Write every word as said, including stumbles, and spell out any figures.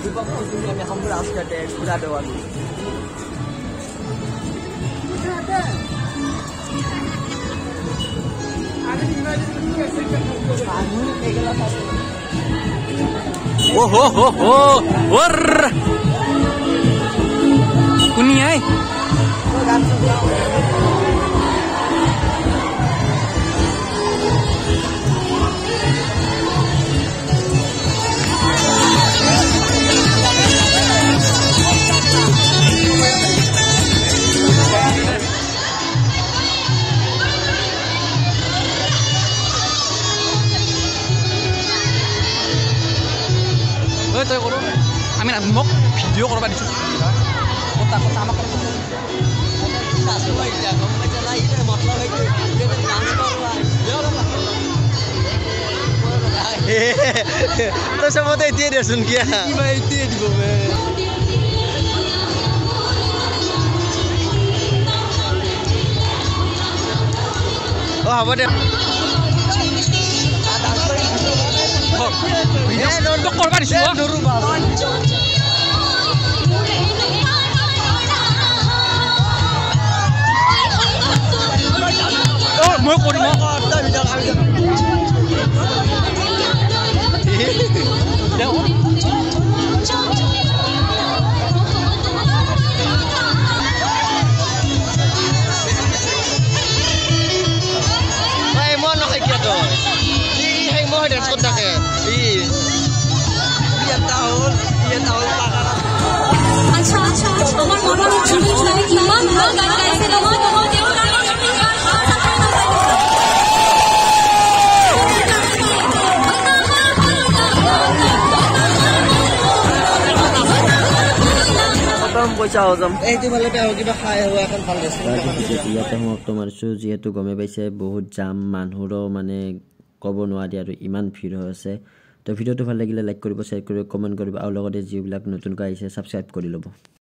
Lupa ko kung kami kamu harus ada sudah ada waktu. Oh oh oh oh, war. Kunyai. তই কৰো আমি মোক video' কৰিব দিছো কথা কথা আমাক তো সবতে দিয়ে দেচোন কিয়া কিবা দিয়ে দিব বে ও হ'ব দে ভিডিঅ' কৰিব দিছো নৰু বাবা ও মই কৰিম Hey, mo ano kay kiato? Di hay mo hadan ko take. Di. Iyan taon, iyan taon para. আচ্ছা আচ্ছা আমার মনে হচ্ছে তুমি ইমান ভালো গান গাইছে তোমার তোমার দেও গান পইচা হজম এইটো ভালে বেয়া কিবা খাই হোৱা এখন ভাল আছে ইয়াতে সমাপ্ত মাৰিছো যিহেতু গমে পাইছে বহুত জাম মানুহৰো মানে ক'ব নোৱাৰি আৰু ইমান ভিৰ হৈ আছে তো ভিডিঅ'টো ভাল লাগিলে লাইক কৰিব শ্বেয়াৰ কৰিব কমেণ্ট কৰিব আৰু লগতে যিবিলাক নতুনকৈ আহিছে ছাবস্ক্ৰাইব কৰি ল'ব